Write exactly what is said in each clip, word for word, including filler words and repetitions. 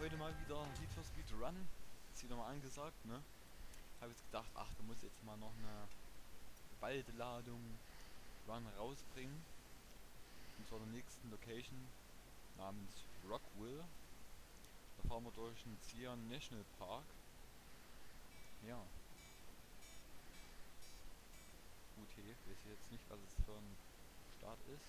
heute mal wieder Need for Speed Run. Ist wieder mal angesagt, ne? Habe jetzt gedacht, ach, da muss jetzt mal noch eine geballte Ladung Run rausbringen. Und zwar der nächsten Location namens Rockville. Da fahren wir durch den Zion National Park. Ja. U T, weiß ich jetzt nicht, was es für ein Start ist.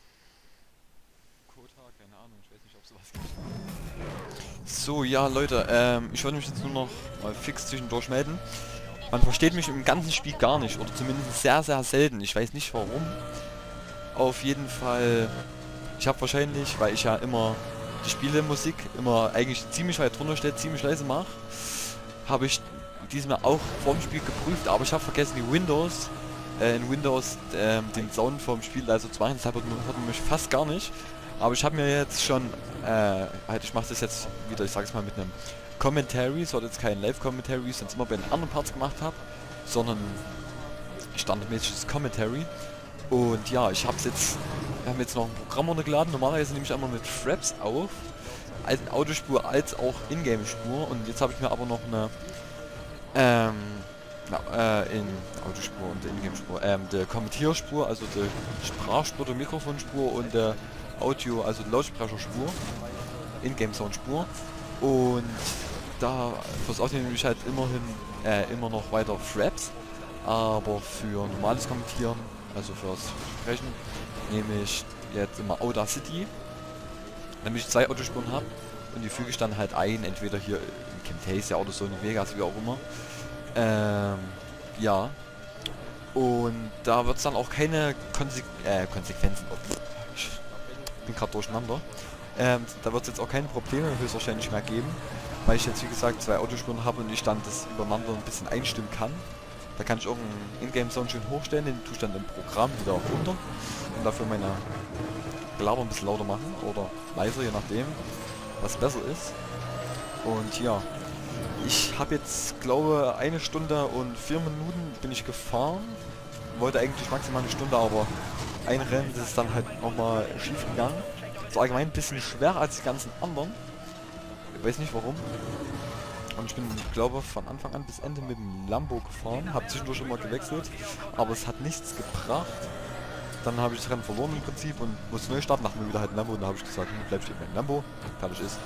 Kota, keine Ahnung, ich weiß nicht, ob sowas gibt. So, ja Leute, ähm, ich wollte mich jetzt nur noch mal fix zwischendurch melden. Man versteht mich im ganzen Spiel gar nicht, oder zumindest sehr, sehr selten. Ich weiß nicht warum. Auf jeden Fall, ich habe wahrscheinlich, weil ich ja immer die Spielemusik immer eigentlich ziemlich weit drunter steht, ziemlich leise mache, habe ich diesmal auch vorm Spiel geprüft, aber ich habe vergessen, die Windows, äh, in Windows äh, den Sound vom Spiel leiser zu machen, deshalb hört man, hört man mich fast gar nicht. Aber ich habe mir jetzt schon, äh, halt, ich mache das jetzt wieder, ich sage es mal mit einem Commentary, es wird jetzt kein Live-Commentary, wie ich sonst immer bei den anderen Parts gemacht habe, sondern standardmäßiges Commentary. Und ja, ich habe jetzt, wir haben jetzt noch ein Programm runtergeladen, normalerweise nehme ich einmal mit Fraps auf, als in Autospur als auch Ingame-Spur, und jetzt habe ich mir aber noch eine, ähm, na, äh, in Autospur und Ingame-Spur, ähm, der Kommentierspur, also die Sprachspur, der Mikrofonspur und der Audio, also Lautsprecherspur, Ingame-Soundspur. Und da fürs Audio nehme ich halt immerhin äh, immer noch weiter Fraps, aber für normales Kommentieren, also fürs Sprechen, nehme ich jetzt immer Audacity, damit ich zwei Autospuren habe, und die füge ich dann halt ein, entweder hier in Camtasia oder so, in Vegas, wie auch immer. Ähm, ja. Und da wird es dann auch keine Konse äh, Konsequenzen. Oh, ich bin gerade durcheinander. Ähm, da wird es jetzt auch keine Probleme höchstwahrscheinlich mehr geben, weil ich jetzt wie gesagt zwei Autospuren habe und ich dann das übereinander ein bisschen einstimmen kann. Da kann ich auch einen Ingame-Sound schön hochstellen, den tue ich dann im Programm wieder runter und dafür meine Gelaber ein bisschen lauter machen oder leiser, je nachdem, was besser ist. Und ja, ich habe jetzt, glaube eine Stunde und vier Minuten bin ich gefahren. Wollte eigentlich maximal eine Stunde, aber ein Rennen ist dann halt nochmal schief gegangen. So allgemein ein bisschen schwerer als die ganzen anderen. Ich weiß nicht warum. Und ich bin, glaube von Anfang an bis Ende mit dem Lambo gefahren. Habe zwischendurch immer gewechselt, aber es hat nichts gebracht. Dann habe ich das Rennen verloren im Prinzip und musste neu starten, dachte mir wieder halt ein Lambo, und da habe ich gesagt, hm, bleib stehen beim Lambo, fertig ist.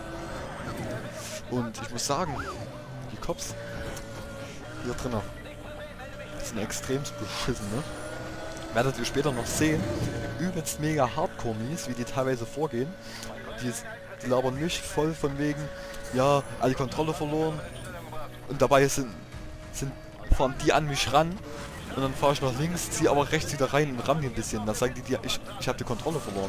Und ich muss sagen, die Cops hier drinnen sind extrem beschissen, ne? Werdet ihr später noch sehen, übelst mega Hardcore-Mies, wie die teilweise vorgehen. Die, ist, die labern mich voll von wegen, ja, alle Kontrolle verloren, und dabei sind, sind fahren die an mich ran. Und dann fahre ich nach links, ziehe aber rechts wieder rein und ramm die ein bisschen. Dann sagen die dir, ich, ich habe die Kontrolle verloren.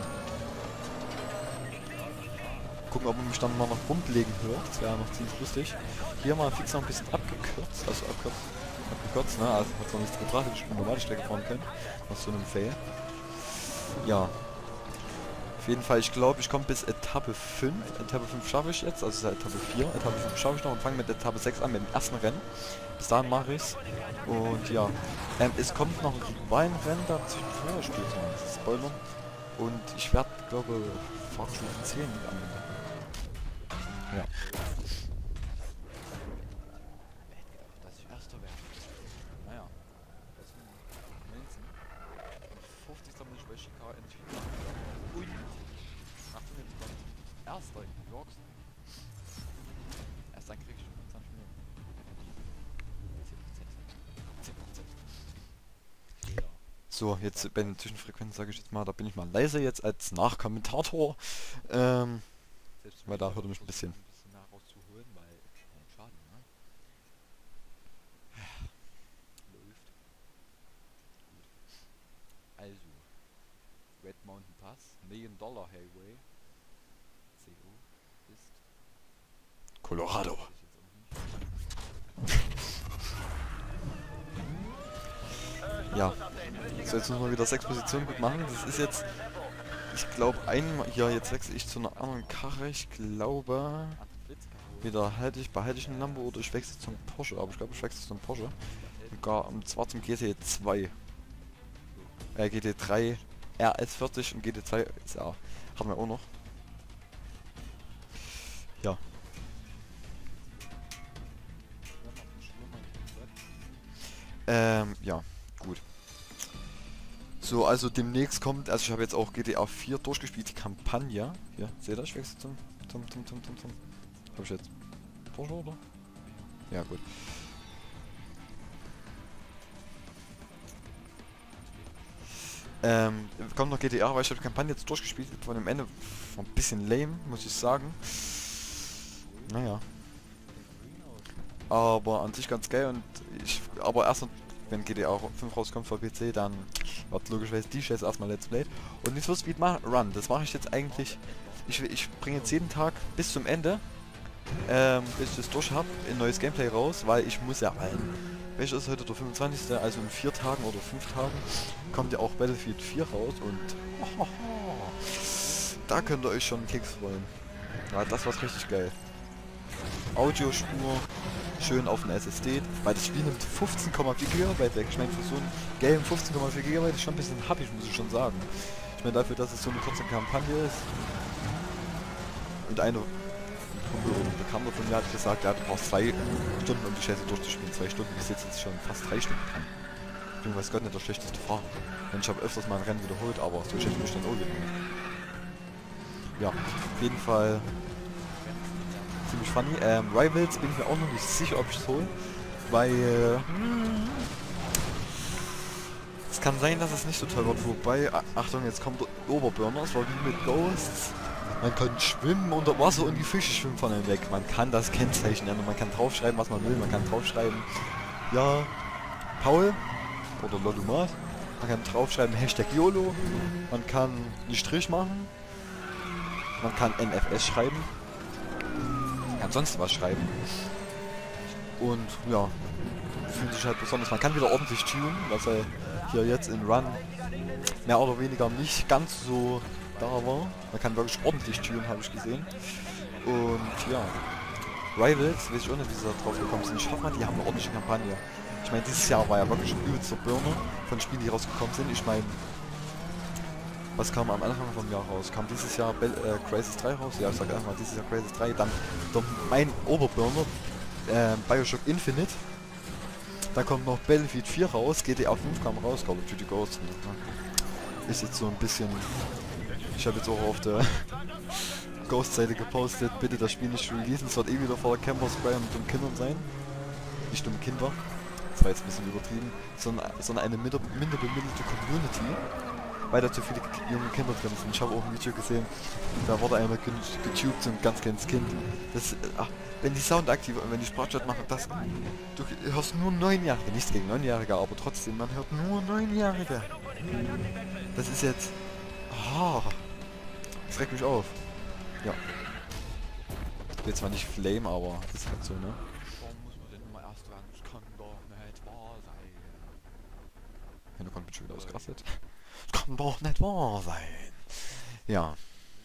Gucken, ob man mich dann mal noch rumlegen hört. Das wäre noch ziemlich lustig. Hier mal fix noch ein bisschen abgekürzt. Also abgekürzt, abgekürzt ne? Also hat zwar nichts gebracht, ich bin normale Strecke fahren können. Aus so einem Fail. Ja. Auf jeden Fall, ich glaube, ich komme bis Etappe fünf. Etappe fünf schaffe ich jetzt, also ist Etappe vier. Etappe fünf schaffe ich noch und fange mit Etappe sechs an, mit dem ersten Rennen. Bis dahin mache ich's. Und ja, ähm, es kommt noch ein Rivalen-Rennen dazwischen vorher spielt, das Spoilern. Und ich werde, glaube ich, Fahrstufe zehn mit anwenden. Ja. Wer hätte gedacht, dass ich Erster werde? Naja, das sind neunzehn. Und fünfzigster bin ich bei Chicago endlich wieder. Und Achtung, jetzt kommt Erster in New York. Erst dann krieg ich fünfundzwanzig Minuten. zehn Prozent. zehn Prozent. Ja. So, jetzt bei den Zwischenfrequenzen sage ich jetzt mal, da bin ich mal leiser jetzt als Nachkommentator. Ähm, weil da hört er mich ein bisschen. Ein bisschen mehr rauszuholen, weil kein Schaden, ne? Läuft. Gut. Also, Red Mountain Pass, Million Dollar Highway. C O ist Colorado. Ja, so jetzt müssen wir wieder sechs Positionen gut machen. Das ist jetzt, ich glaube, einmal hier, jetzt wechsle ich zu einer anderen Karre. Ich glaube, wieder halte ich, behalte ich einen Lambo oder ich wechsle zum Porsche. Aber ich glaube, ich wechsle zum Porsche. Und, gar, und zwar zum G T zwei. Äh, G T drei R S vierzig und G T zwei S R. Haben wir auch noch. Ja. Ähm, ja, gut. So, also demnächst kommt, also ich habe jetzt auch G T A vier durchgespielt, die Kampagne. Hier, seht ihr, ich wechsle zum, zum, zum, zum, zum, zum. Hab ich jetzt durch, oder? Ja, gut. Ähm, kommt noch G T A, weil ich habe die Kampagne jetzt durchgespielt, von dem Ende war ein bisschen lame, muss ich sagen. Naja. Aber an sich ganz geil und ich, aber erst wenn G T A fünf rauskommt für P C, dann wird logischerweise die Scheiße erstmal Let's Play. Und nicht so Speed Run, das mache ich jetzt eigentlich, ich, ich bringe jetzt jeden Tag bis zum Ende, ähm, bis ich das durch habe, ein neues Gameplay raus, weil ich muss ja allen. Welcher ist heute der fünfundzwanzigste? Also in vier Tagen oder fünf Tagen kommt ja auch Battlefield vier raus und oh, da könnt ihr euch schon einen Keks freuen. Ja, das war richtig geil. Audiospur, schön auf den S S D, weil das Spiel nimmt fünfzehn Komma vier Gigabyte weg. Ich meine, für so ein Game fünfzehn Komma vier Gigabyte ist schon ein bisschen happig, muss ich schon sagen. Ich meine, dafür, dass es so eine kurze Kampagne ist. Und eine Kumpel oder ein Bekannter von mir hat gesagt, ja, du brauchst zwei Stunden, um die Scheiße durchzuspielen. Zwei Stunden, ich sitze jetzt schon fast drei Stunden dran. Ich bin, weiß Gott, nicht der schlechteste Fahrer. Und ich habe öfters mal ein Rennen wiederholt, aber so schlecht bin ich dann auch wieder nicht. Ja, auf jeden Fall ziemlich funny. Ähm, Rivals bin ich mir auch noch nicht sicher, ob ich es hole, weil äh, es kann sein, dass es nicht so toll wird. Wobei, Achtung, jetzt kommt der Oberburner, es war wie mit Ghosts. Man kann schwimmen unter Wasser und die Fische schwimmen von einem weg. Man kann das Kennzeichen ändern, man kann draufschreiben, was man will. Man kann draufschreiben, ja, Paul oder Lolumat. Man kann draufschreiben Hashtag YOLO. Man kann einen Strich machen. Man kann N F S schreiben. Man kann sonst was schreiben. Und ja, fühlt sich halt besonders. Man kann wieder ordentlich tunen, was er hier jetzt in Run mehr oder weniger nicht ganz so da war. Man kann wirklich ordentlich tunen, habe ich gesehen. Und ja, Rivals, weiß ich auch nicht, wie sie da drauf gekommen sind. Ich hoffe mal, die haben eine ordentliche Kampagne. Ich meine, dieses Jahr war ja wirklich ein übelster Burner von Spielen, die rausgekommen sind. Ich meine, was kam am Anfang vom Jahr raus? Kam dieses Jahr Bell, äh, Crysis drei raus? Ja, ich sag einfach mal dieses Jahr Crysis drei. Dann der, mein Oberburner, äh, Bioshock Infinite. Dann kommt noch Battlefield vier raus, G T A fünf kam raus, Call of Duty Ghosts. Ist jetzt so ein bisschen... Ich habe jetzt auch auf der Ghost-Seite gepostet, bitte das Spiel nicht releasen, es wird eh wieder vor der Camper-Spray mit dummen Kindern sein. Nicht dumme Kinder, das war jetzt ein bisschen übertrieben, sondern, sondern eine minder, minder bemittelte Community, weil da zu viele junge Kinder drin sind. Ich habe auch ein Video gesehen, da wurde einer getubt, so ein ganz kleines Kind. Das, ach, wenn die Sound aktiv und wenn die Sprachchat machen, das, du hörst nur Neunjährige, nichts gegen Neunjährige, aber trotzdem, man hört nur Neunjährige. Das ist jetzt, ah, das regt mich auf. Ja. Ich will zwar nicht Flame, aber ist halt so, ne? Warum muss man denn immer erst sagen, das kann doch nicht wahr sein. Ja, du kommst schon wieder ausgerastet. Das kann doch nicht wahr sein. Ja.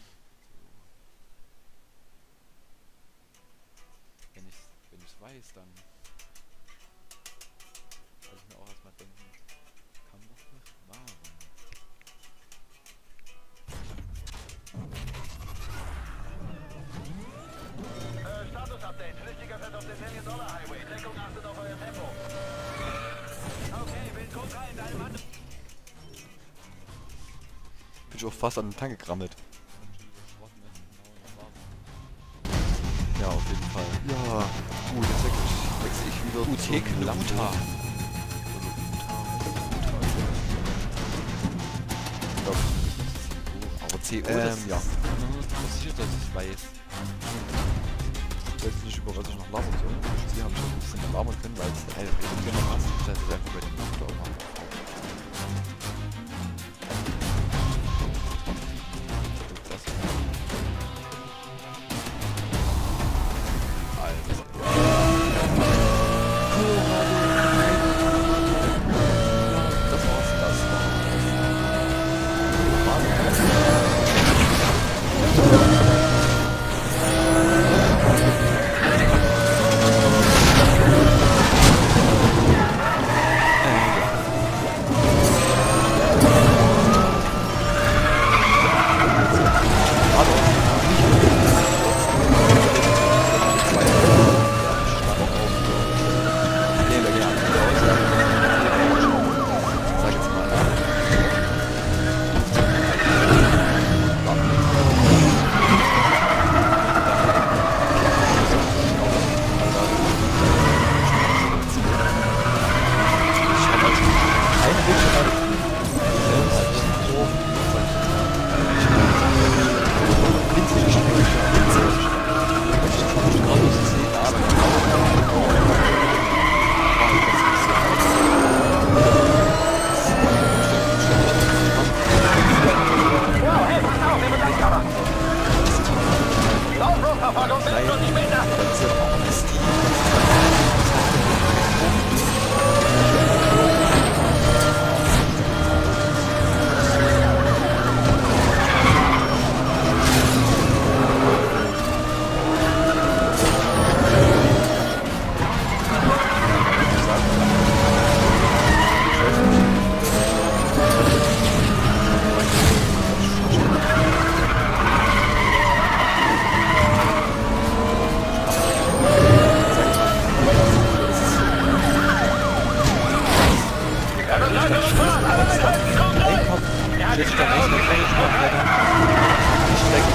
Wenn ich wenn ich's weiß, dann soll ich mir auch erstmal denken, kann doch nicht wahr sein. Status-Update. Flüchtiger fährt auf den Million-Dollar-Highway. Deckung, achtet auf euer Tempo. Okay, Wind kommt rein, dein Mann. Bin ich auch fast an den Tank gekrammelt. Ja, auf jeden Fall. Ja, gut, jetzt wechsle ich, wechsle ich wieder U T zum Lamta. Ich glaub, Aber C O, Ähm, das ja. ist nur sicher, dass ich weiß. Ich weiß nicht, über was ich noch labern soll. Sie haben schon ein bisschen labern können, weil es Ey, reden wir noch was? Das ist einfach bei dem Computer auch mal. Das das war's, das dann echt eine Folge gemacht, Alter. Die Strecke.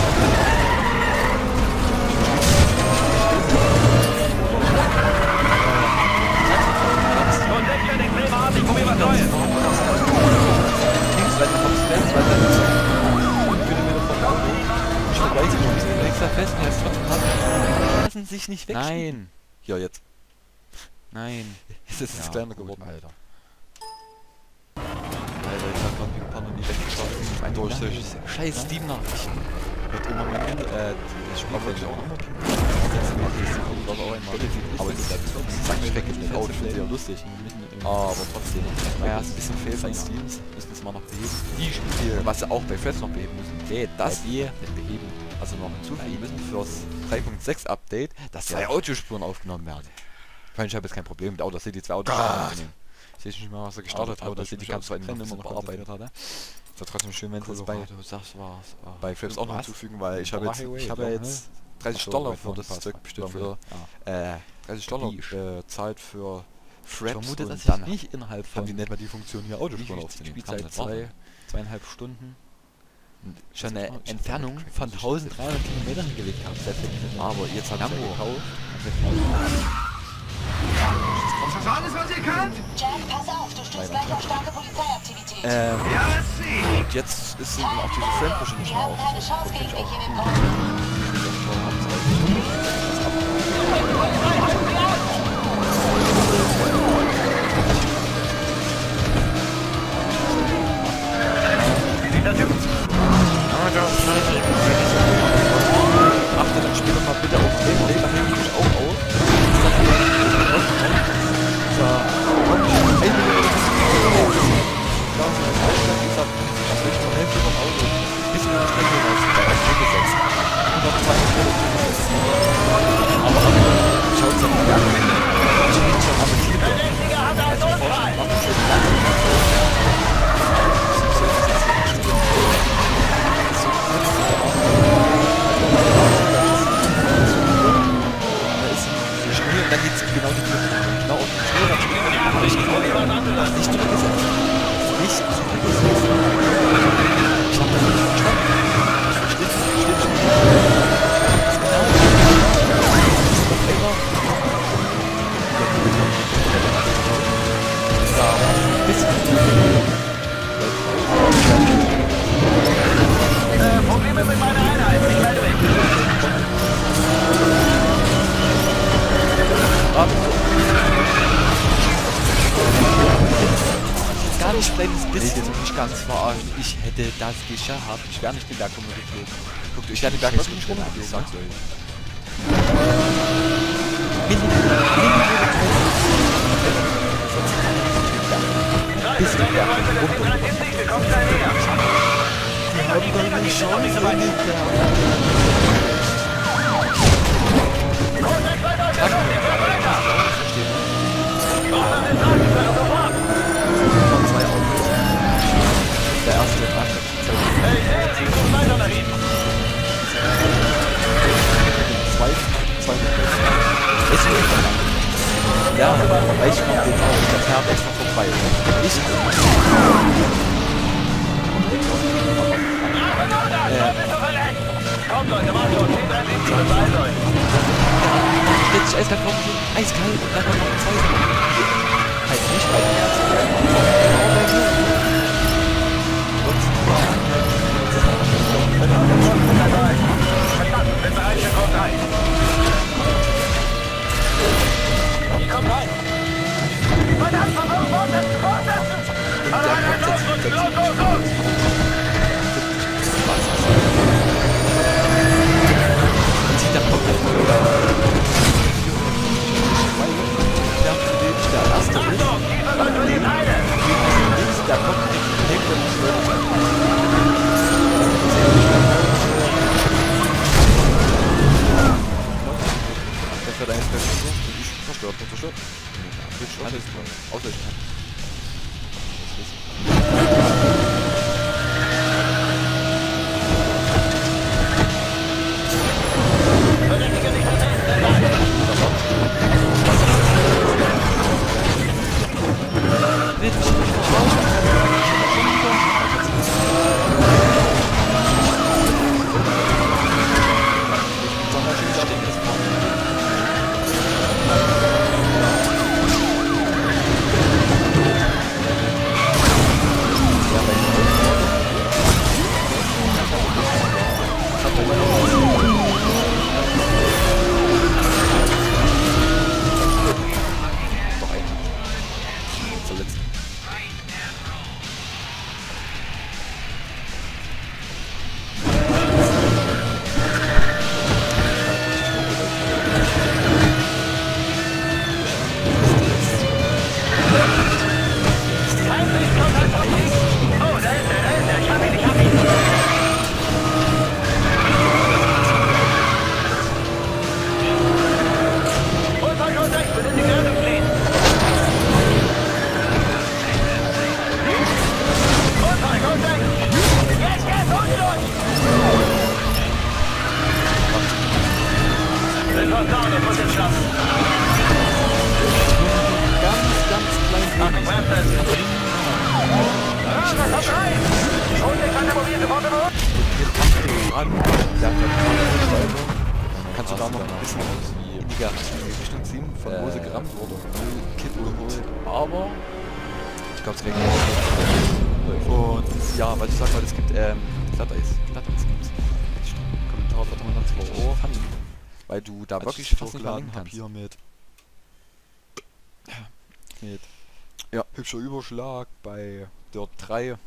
Und weg für den Kleber ab, ich probier was Neues. Links weiter vom Fest, weiter links. fünf Kilometer vom Auto. Ich vergleiche noch ein bisschen extra fest, und jetzt trotzdem hat. Die lassen sich nicht weg. Nein. Ja, jetzt. Nein. Jetzt ist es Ja, kleiner gut, geworden. Alter. Alter, ich hab grad wie ein paar noch nie weggeschossen. Durch solche scheiß Steam-Nachrichten. Wird immer mehr Ende, äh, das Spiel wirklich auch immer aber das ist nicht weg mit Auto, ich finde ja lustig. Aber trotzdem, naja, ist ein bisschen fehlt bei Steams, müssen es mal noch beheben. Die Spiele, was sie auch bei Fresh noch beheben müssen, nee, das die beheben, also noch hinzufügen müssen fürs drei Punkt sechs Update, dass zwei Audiospuren aufgenommen werden. Ich meine, ich habe jetzt kein Problem mit Audacity zwei Audiospuren aufzunehmen. Ich weiß nicht mehr, was er gestartet hat, Audacity kannst du immer noch bearbeiten. Es war trotzdem schön, wenn sie es bei, bei Fraps auch noch hinzufügen, weil ich habe jetzt, ich habe jetzt dreißig Dollar für das Zeug bestimmt für, äh, dreißig Dollar bezahlt für Fraps. Ich vermute, dass ich nicht innerhalb von, haben die nicht mal die Funktion hier Audiospuren aufzunehmen. Spielzeit zwei, zweieinhalb Stunden. Schon eine Entfernung von dreizehnhundert Kilometern gelegt haben. Aber jetzt haben sie gekauft. Ist das alles, was ihr könnt? Jack, pass auf, du stößt gleich auf starke Polizeiaktivität. Ähm, Ja, sie. und jetzt ist eben auch diese Friend-Push nicht Wir mehr haben auf. keine Chance gegen mich in den Punkt. Achte dann später mal bitte auf den Play, da nehme ich mich auch auf. Da komme ich ein Minute. Da ist ein Ausschlag, ich sag, das will ich von Hälfte vom Auto. Bis in die Strecke raus, da ist weggesetzt. Und noch zwei Minuten weggesetzt. Aber dann schaut es dann mal an. Ich bin schon appetiert. Verdächtiger hat einen Notfall. Mach das jetzt lang. Dann geht's genau die Tür. Genau auf den Schnee, dann steht Ich probier was anderes. nicht zurückgesetzt. Nicht zurückgesetzt. Ich hab das nicht verstanden. Ich verstehe es nicht. Stimmt schon. Das ist genau. Das ist doch immer. Da, ein bisschen. Äh, Probleme mit meiner Einheit. Ich melde mich. Gar nicht kleines bisschen nicht ganz verarschen. Ich hätte das geschafft. Ich wäre nicht den Berg rumgeflogen. Guckt euch ja den Berg wirklich rum. Ich sag's euch. Bis den Berg runter. Du kommst da näher. Die haben doch eine Chance in den Berg. Der erste Tag. Hey, hey, sie kommt weiter nach hinten. Zwei, zwei Ist gut. Ja, weil ich mach den auch. Der fährt extra vorbei. Ich. Ja. Kommt, Leute, mach schon. Zehn, drei, sieben, fünf, eins, euch. Jetzt ist eiskalt kommen, eiskalt und dann noch zwei Sekunden. Heißt nicht bei den ersten. Genau bei mir. Verstanden, bin bereit für Code drei. Ich komm rein. Verdammt, versuch, fortsetzen, fortsetzen! Allein, los, los, los, los! Man sieht dann komplett der erste ist, Achtung, dieser soll für die Teile! der kommt neben dem der fährt eigentlich per Stunde und ich verstört und zerstört. Alles klar. Außer ich kann. Verdächtiger nicht ersetzt! Nee, das ist nicht Transporte los! An, der hat gerade Kannst du da noch ein bisschen die in die Richtung ziehen, von wo sie Äh, gerammt wurde? Kippen geholt, aber Ich glaube, es regnet. Und ja, weil ich sag mal, es gibt ähm, Glatteis. Glatteis gibt's. Kommentar wird man dann zwei Ohr fangen. Weil du da als wirklich ich fast nicht hochgeladen verlieren hab kannst. hier mit, mit Ja. hübscher Überschlag bei Dirt drei.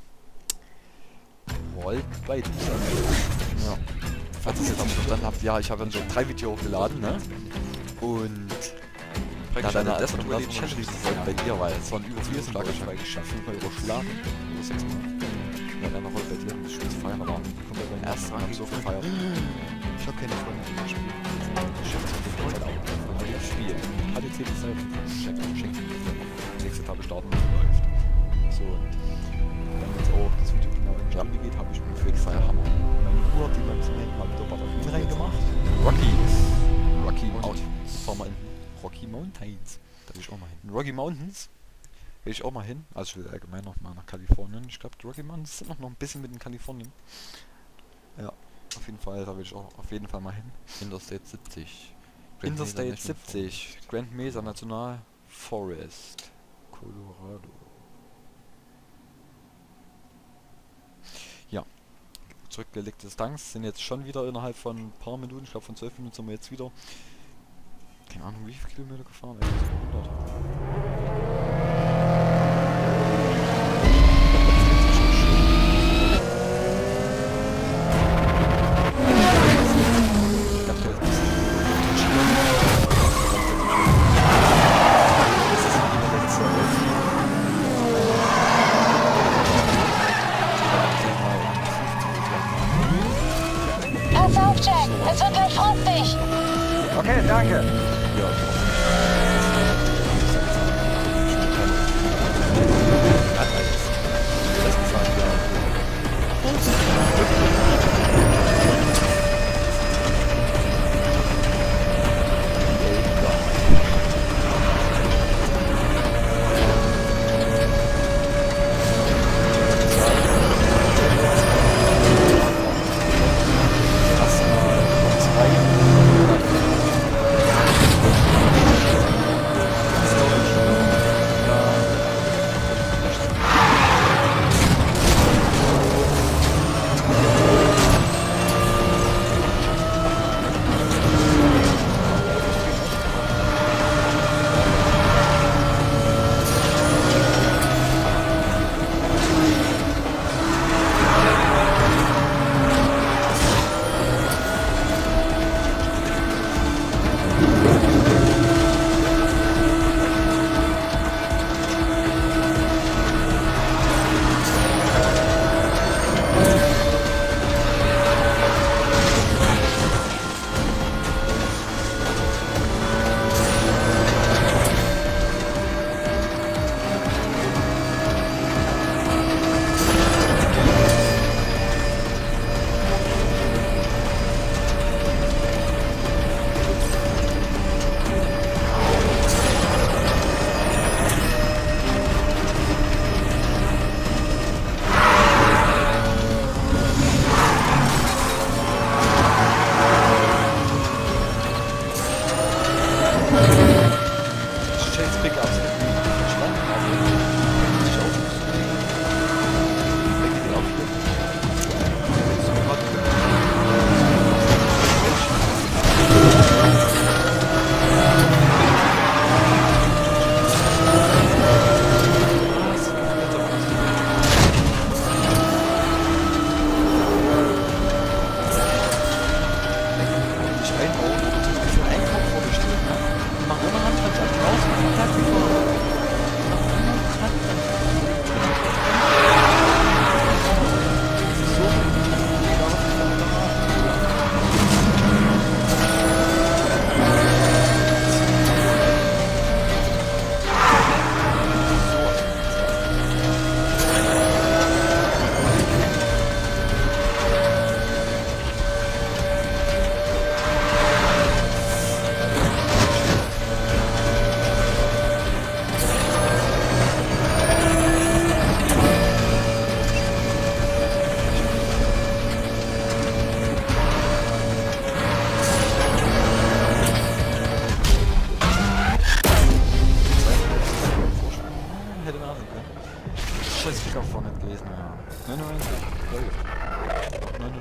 Rollt bei dieser. Ja. Falls ihr es jetzt nicht verstanden habt, ja, ich habe dann so drei Videos hochgeladen, ne? Und Praktisch dann eine hat er Desktop erstmal Rally geschrieben, Challenge das wollte bei dir, weil es waren über vier Überschlag Schlager zwei geschafft, fünfmal überschlagen. Über sechs Mal. Ja, dann noch heute bei dir, das Spiel zu feiern, aber Komplett beim erst ersten haben so gefeiert. Ich habe keine Freunde die das Spiel. Ich schätze die Freunde auch. Aber das Spiel. H D C die Seite. Schenkt schenkt nächste Tage starten läuft. So, und dann jetzt auch das Video genau in die Rampe geht, habe ich mir für die Feierhammer meine Uhr, die beim Cement mal wieder Batterien reingemacht. Rocky. Rocky Und Mountains. fahr mal in Rocky Mountains. Da will ich auch mal hin. In Rocky Mountains will ich auch mal hin. Also ich will allgemein noch mal nach Kalifornien. Ich glaube, die Rocky Mountains sind noch, noch ein bisschen mit in Kalifornien. Ja, auf jeden Fall, da will ich auch auf jeden Fall mal hin. Interstate siebzig. Grand Interstate Mesa National siebzig, Grand Mesa National Forest, Colorado. Ja, zurückgelegte Distanz sind jetzt schon wieder innerhalb von ein paar Minuten, ich glaube von zwölf Minuten sind wir jetzt wieder, keine Ahnung wie viele Kilometer gefahren, hundert. Pass auf, Jack. Es wird gleich frostig. Okay, danke.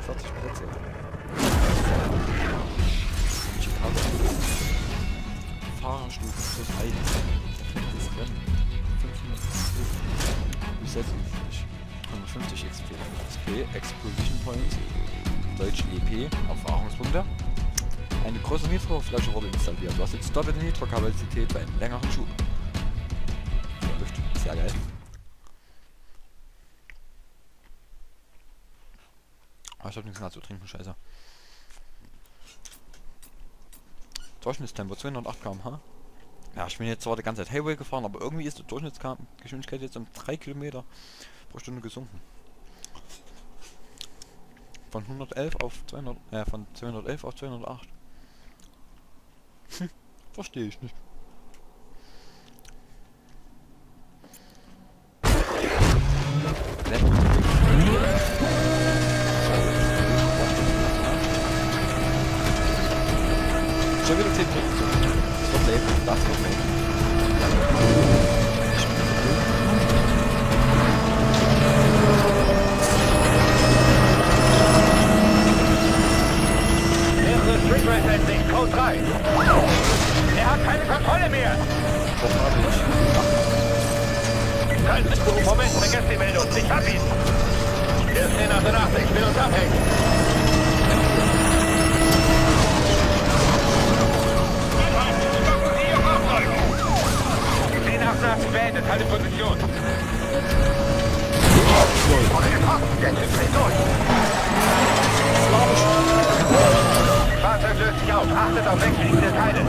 vierzig Plätze. Fahrerstufe plus eins. Das Rennen. fünfhundertfünfzig. hundertfünfzig X P. X P, Exposition Points. Deutsch E P, Erfahrungspunkte. Eine große Nitroflasche wurde installiert. Du hast jetzt doppelte Nitrokapazität bei einem längeren Schub. Sehr geil. Aber ich hab nichts mehr zu trinken, scheiße. Durchschnittstempo zweihundertacht Kilometer pro Stunde. Ja, ich bin jetzt zwar die ganze Zeit Highway gefahren, aber irgendwie ist die Durchschnittsgeschwindigkeit jetzt um drei Kilometer pro Stunde gesunken. Von hundertelf auf zweihundert, äh, von zweihundertelf auf zweihundertacht. Hm, verstehe ich nicht. Schon wieder zehn Punkte. Das wird leben, das wird leben. Mehrere Street Racer in Sicht, Code drei. Er hat keine Kontrolle mehr. Das habe ich. Kein Moment, vergesst die Meldung. Ich hab ihn. Er ist zehn achtundachtzig, will uns abhängen. zehn achtundachtzig beendet, halte Position. Wurde getroffen, der Typ dreht durch. Fahrzeug löst sich auf, achtet auf wegfliegende Teile.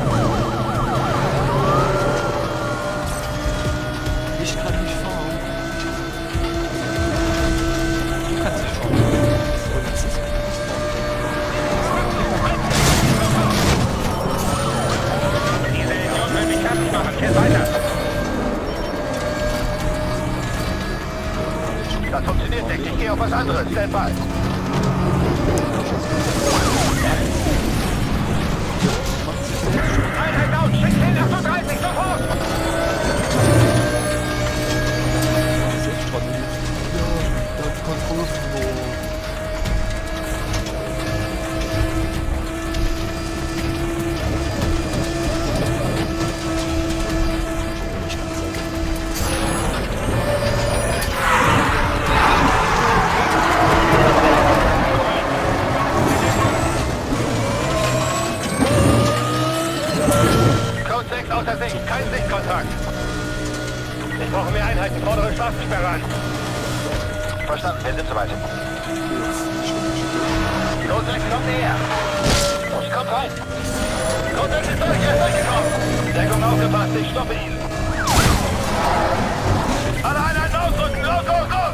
Ich kann nicht fahren. Du kannst nicht fahren. Diese Idiot will mich fertig machen, fährt weiter. Das funktioniert nicht, ich gehe auf was anderes, stand by. Einheit out, schick zehn achtunddreißig, sofort! Außer Sicht, kein Sichtkontakt. Ich brauche mehr Einheiten, vordere Straßensperre an. Verstanden, wir sind soweit. Code sechs kommt näher. Ich komm rein. Code sechs ist durch, er ist durchgekommen. Deckung aufgepasst, ich stoppe ihn. Alle Einheiten ausrücken, los, los, los!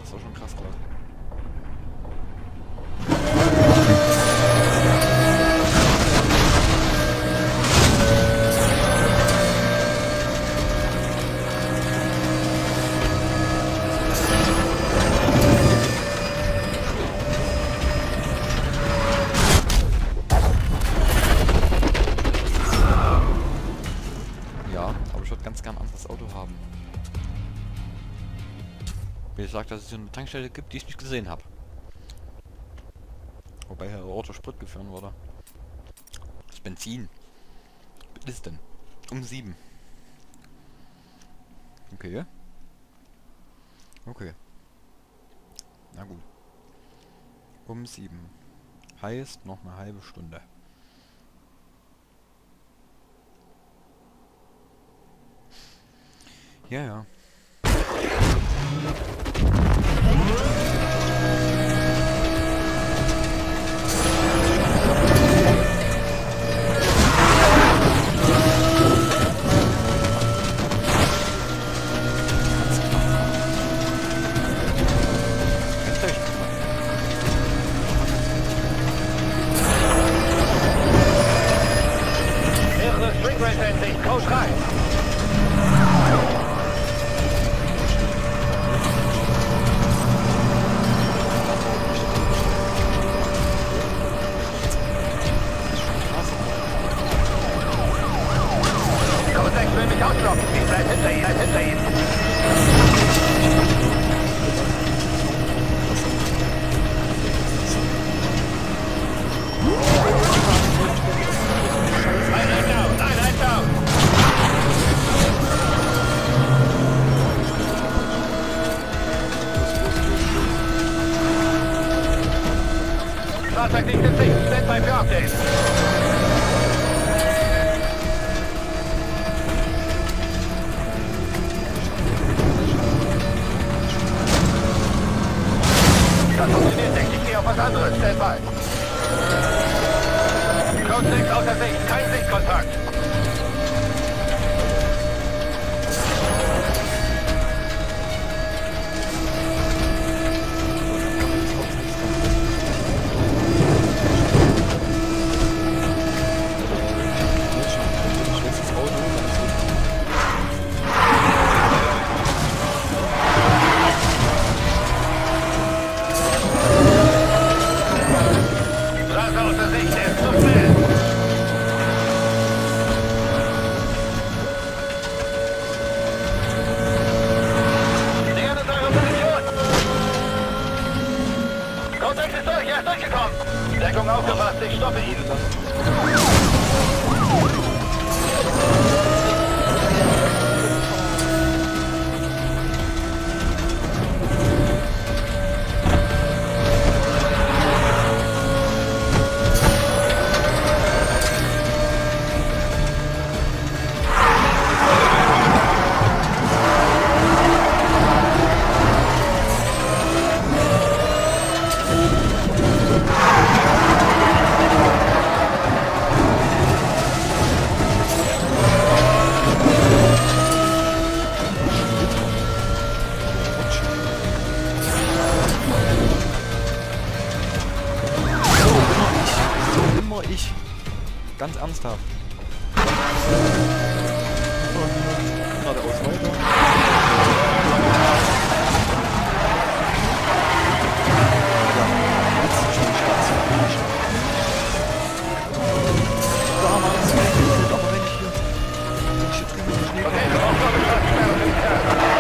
Das war schon krass gerade. Wie gesagt, dass es hier eine Tankstelle gibt, die ich nicht gesehen habe. Wobei hier roter Sprit gefahren wurde. Das Benzin. Was ist denn? Um sieben. Okay. Okay. Na gut. Um sieben. Heißt noch eine halbe Stunde. Ja, ja. Mehrere String Race endlich. Code rein. Code sechs will mich ausschlossen. Ich bleib hinter ihm. Bleib hinter ihm. Einheit down, Einheit down. Fahrzeug liegt in Sicht. Standby für Updates. Das funktioniert nicht. Ich gehe auf was anderes. Standby. Code sechs außer Sicht. Kein Sichtkontakt. Straße außer Sicht. Er ist zu schnell. Nähern uns eure Position. Code sechs ist durch. Er ist durchgekommen. Deckung aufgepasst. Ich stoppe ihn. Immer ich. Ganz ernsthaft. Geradeaus weiter. Ja, jetzt schon Station. Damals, aber wenn ich hier, wenn ich hier drüben in den Schnee Okay, wir brauchen noch eine Straßensperre für die Kerl.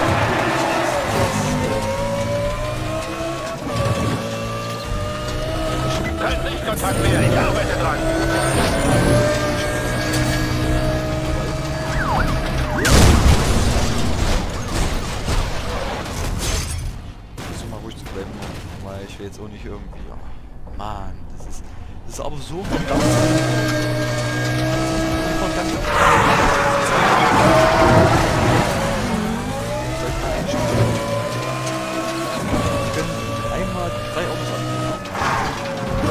Kein Sichtkontakt mehr. Ich arbeite dran. Versuch mal ruhig zu bleiben, weil ich will jetzt auch nicht irgendwie... Oh, Mann, das ist... Das ist aber so verdammt... So verdammt... Ich bin einmal drei Autos angefahren.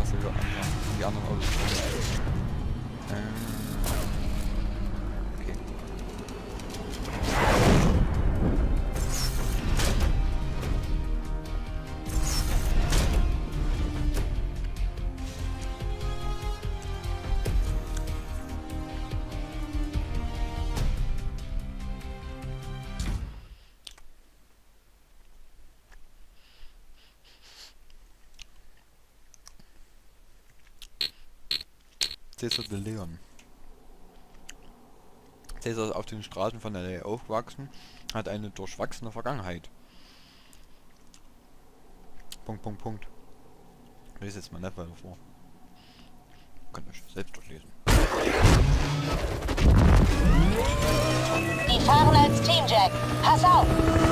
dass wir die anderen Autos ähm, okay. Cäsar de Leon. Cäsar ist auf den Straßen von L A aufgewachsen, hat eine durchwachsene Vergangenheit. Punkt, Punkt, Punkt. Ich lese jetzt mal nicht weiter vor. Könnt ihr euch selbst durchlesen. Die fahren als Team, Jack. Pass auf!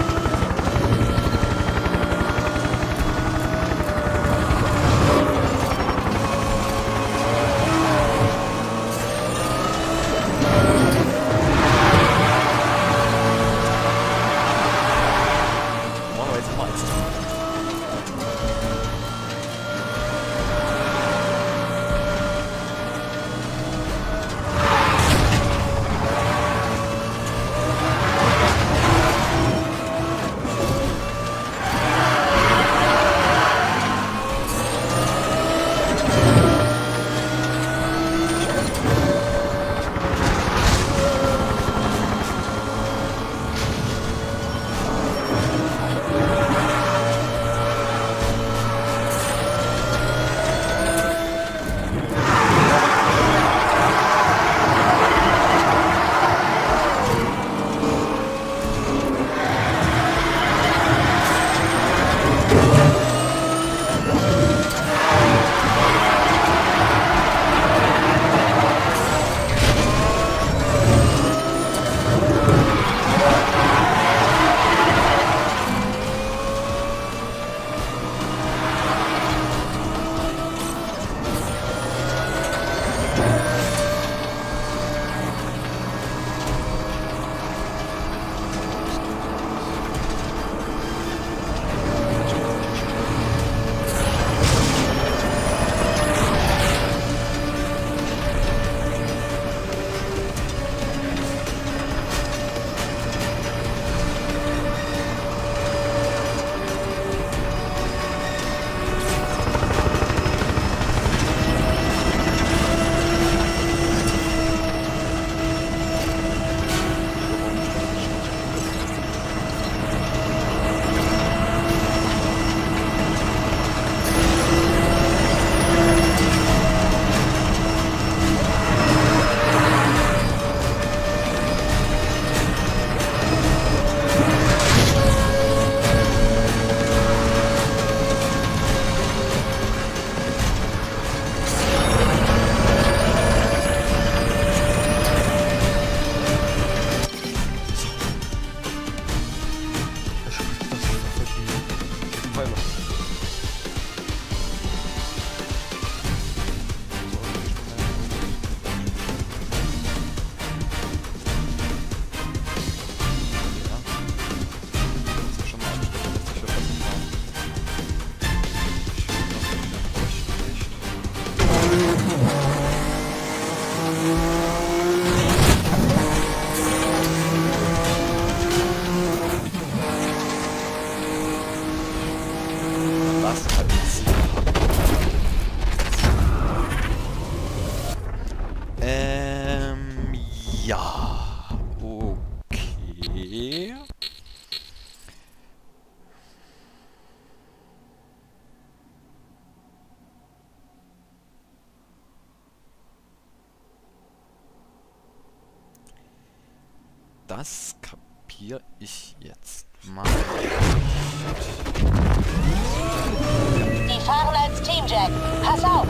Das kapiere ich jetzt mal. Die fahren als Team, Jack. Pass auf!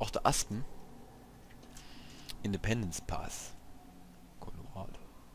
Auch der Aspen. Independence Pass. Colorado.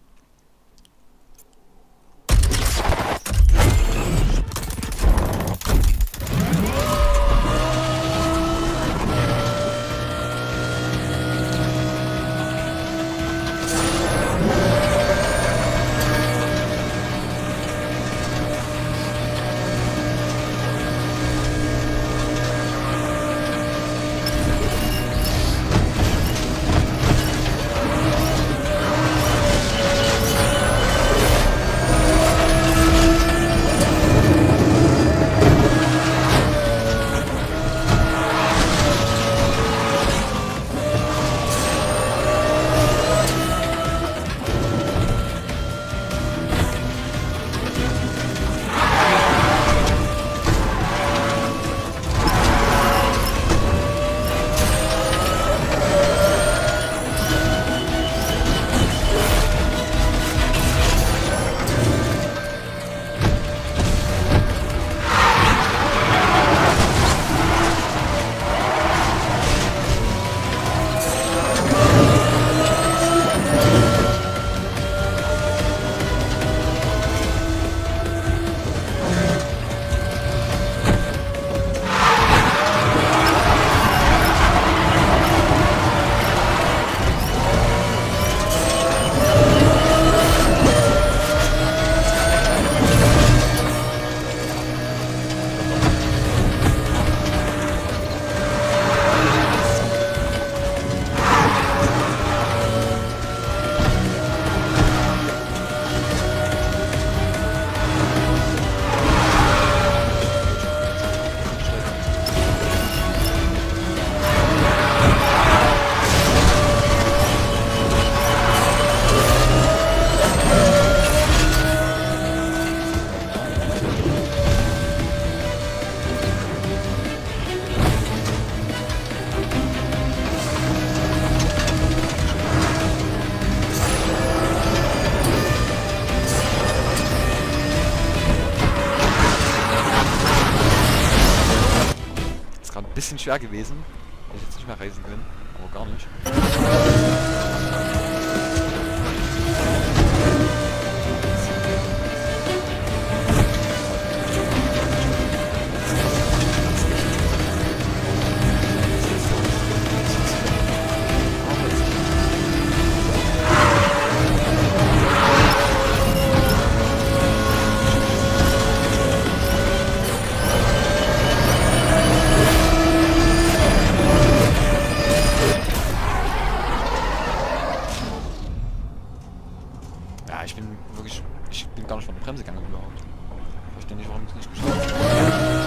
Bisschen schwer gewesen. Hätte ich jetzt nicht mehr reisen können, aber gar nicht. Ich bin wirklich, ich bin gar nicht von der Bremse gegangen überhaupt. Ich verstehe nicht, warum ich es nicht geschafft habe.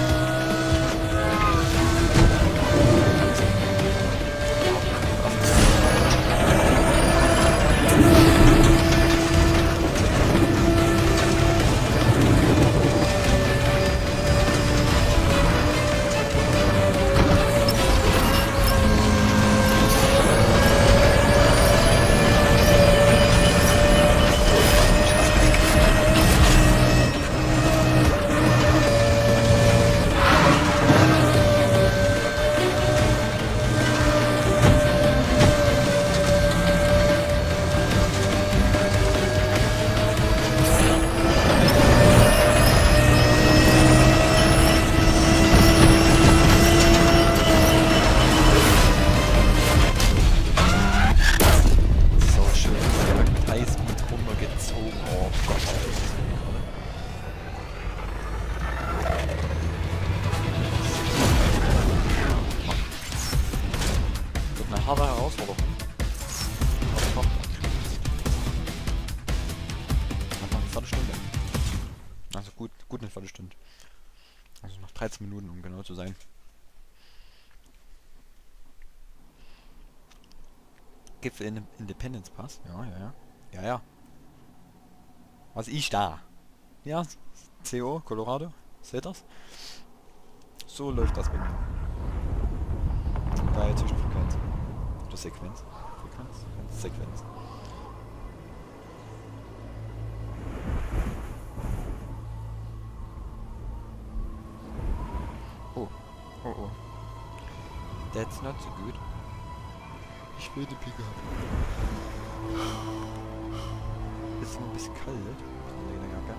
Harte Herausforderung. Aber noch eine Viertelstunde. Also gut, gut eine Viertelstunde. Also noch dreizehn Minuten, um genau zu sein. Gipfel in Independence Pass. Ja, ja, ja. Ja, ja. Was ist da? Ja, C O, Colorado. Seht ihr's? So läuft das bei mir. Bei Zwischenfrequenz. Oder Sequenz. Frequenz? Sequenz. Sequenz. Oh. Oh oh. That's not so good. Ich will die Pickup. Ist noch ein bisschen kalt in der Jacke.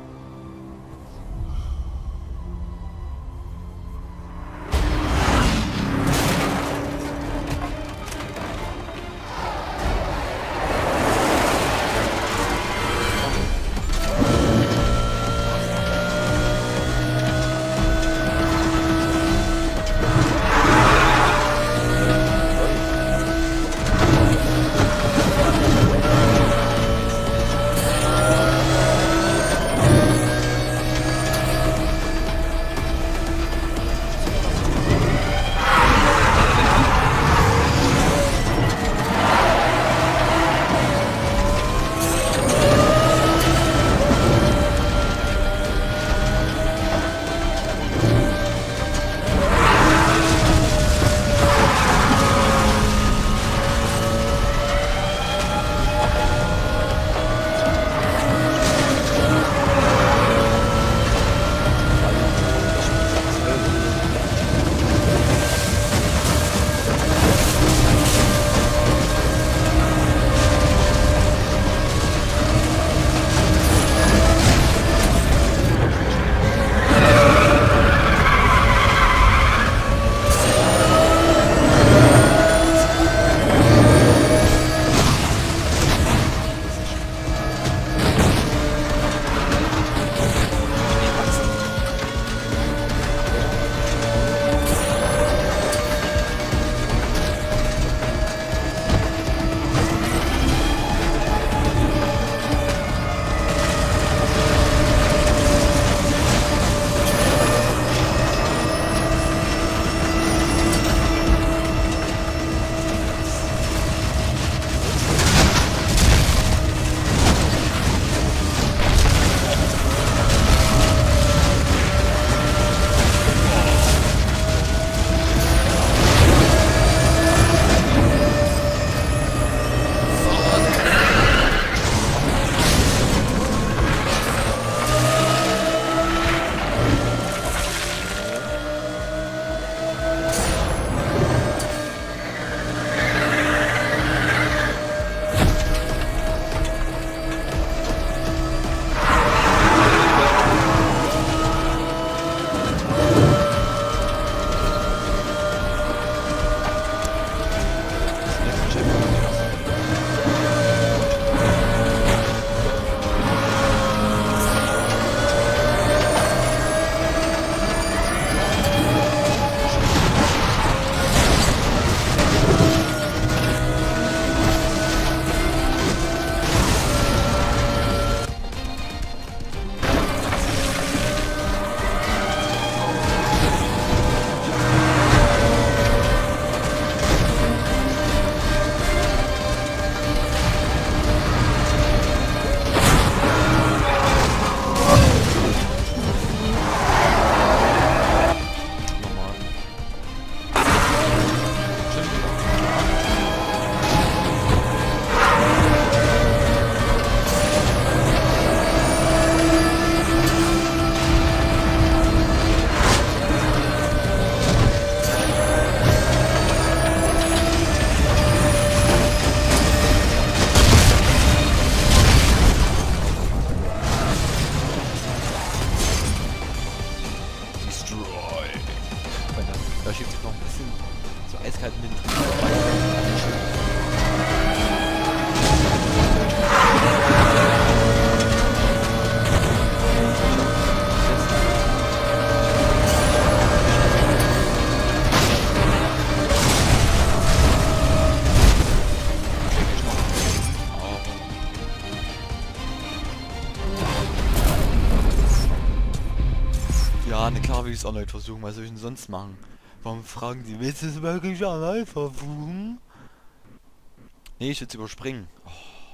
Ja, ne klar will ich es erneut versuchen, was soll ich denn sonst machen? Warum fragen die, willst du es wirklich erneut versuchen? Nee, ich will es überspringen. Oh.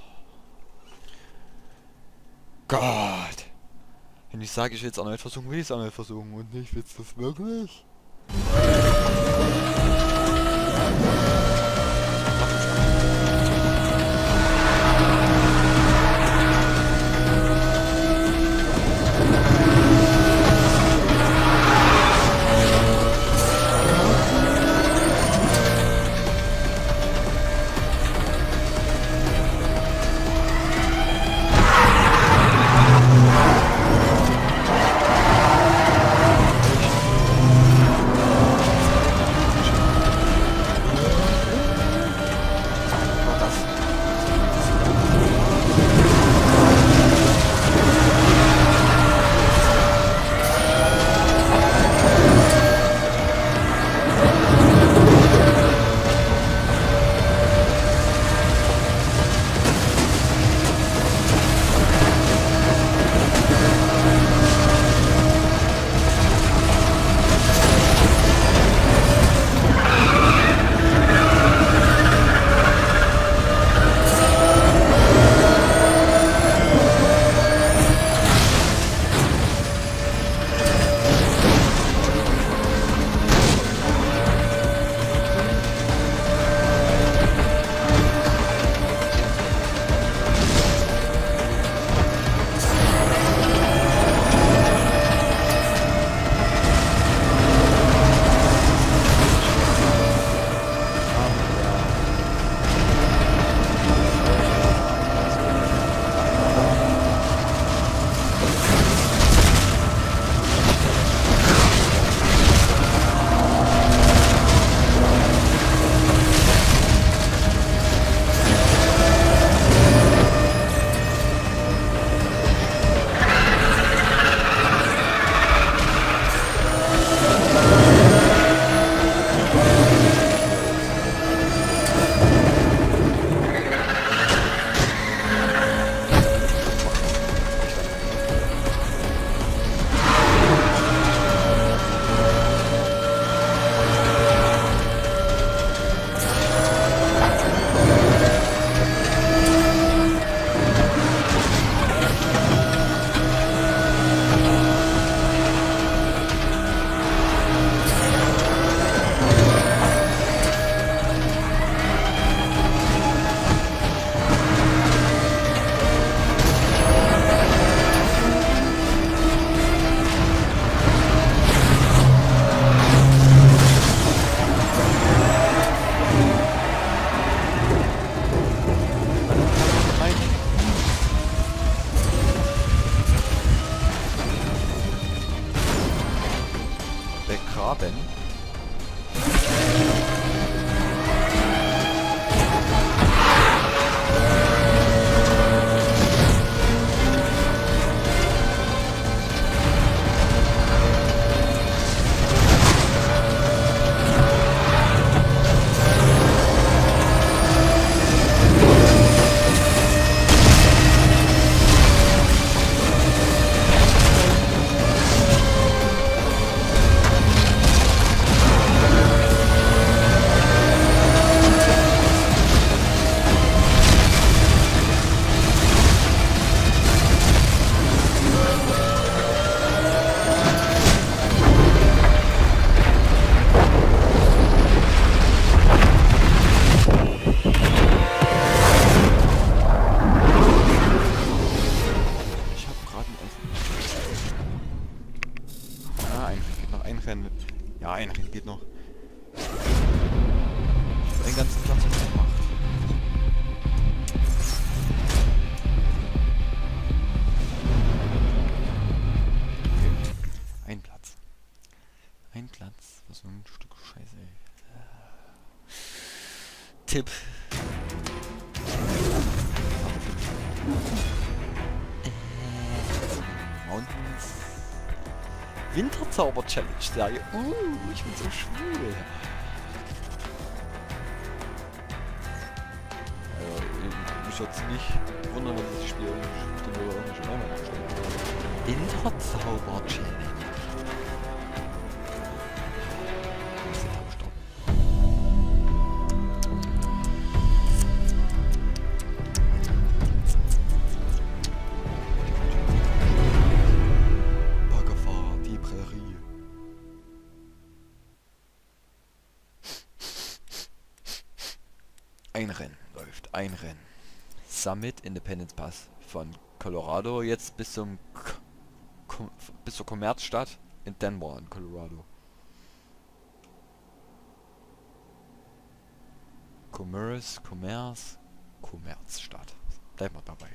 Gott! Wenn ich sage, ich will es erneut versuchen, will ich es erneut versuchen und nicht, willst du es wirklich? haben. Ja, ein Rennen geht noch. Ich hab den ganzen Platz gemacht. Okay. Ein Platz. Ein Platz. Was für ein Stück Scheiße, ey. Tipp. Mountains. Winterzauber-Challenge-Serie. Uh, ich bin so schwul. Äh, mich jetzt nicht wundern, wenn das Spiel stimmt oder irgendwie schon einmal gestellt. Winterzauber-Challenge. Ein Rennen läuft, ein Rennen. Summit Independence Pass von Colorado jetzt bis zum K K bis zur Kommerzstadt in Denver in Colorado. Commerce, Commerce, Kommerzstadt. Bleib mal dabei.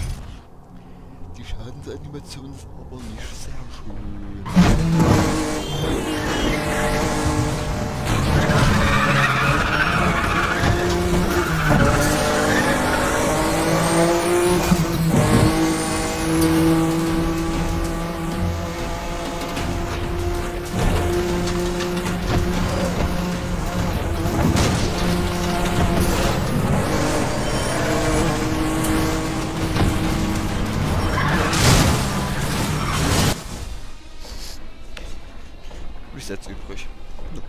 Die Schadensanimation ist aber nicht sehr schön. Resets übrig. Ja.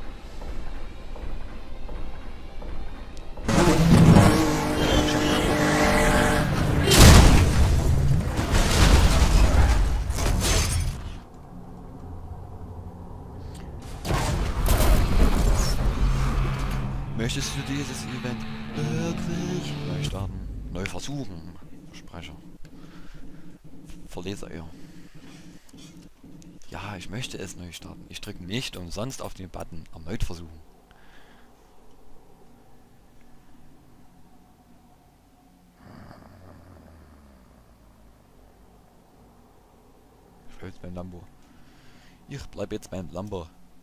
Möchtest du dieses Event wirklich neu starten? Neu versuchen? Versprecher. Verleser eher. Ja, ich möchte es neu starten. Ich drücke nicht umsonst auf den Button erneut versuchen. Ich bleib jetzt beim Lambo. Ich bleib jetzt beim Lambo.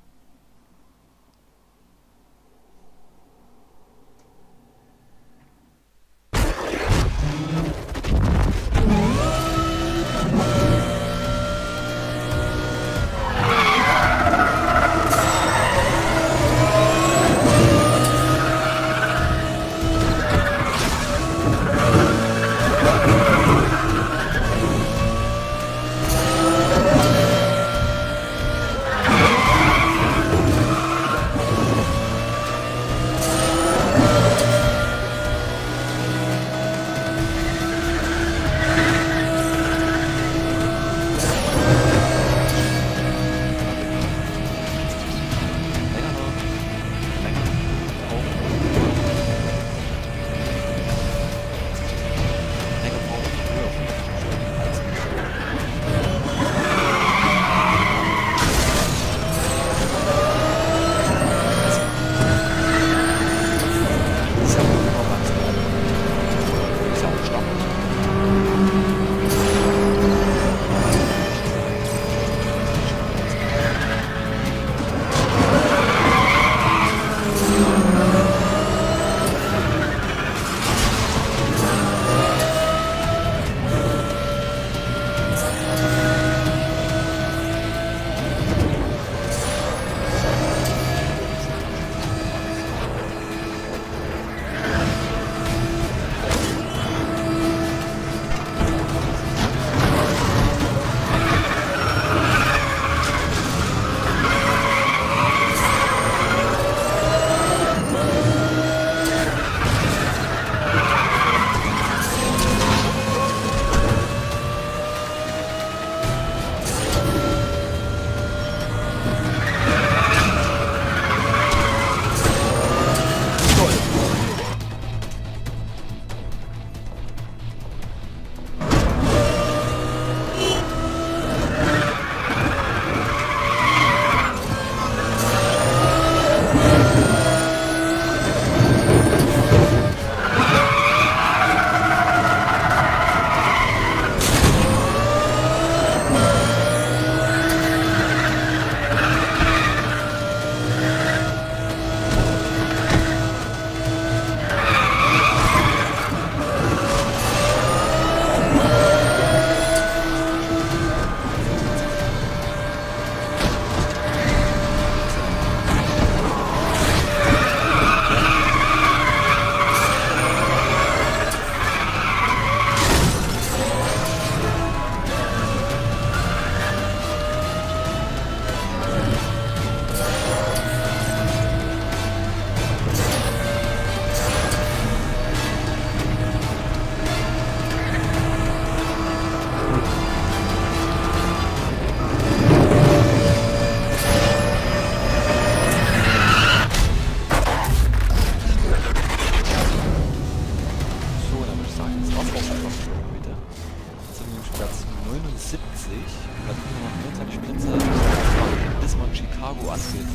Chicago angeht.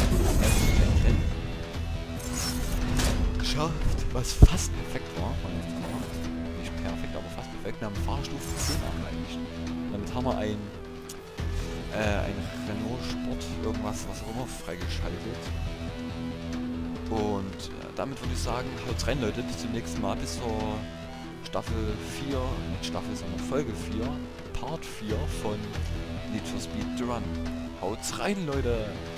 Geschafft, was fast perfekt war. Nicht perfekt, aber fast perfekt. Wir haben Fahrstufe zehn erreicht. Damit haben wir ein, äh, ein Renault Sport, irgendwas, was auch immer, freigeschaltet. Und äh, damit würde ich sagen, haut rein Leute, bis zum nächsten Mal, bis zur Staffel vier, nicht Staffel, sondern Folge vier, Part vier von Need for Speed The Run. Haut's rein Leute!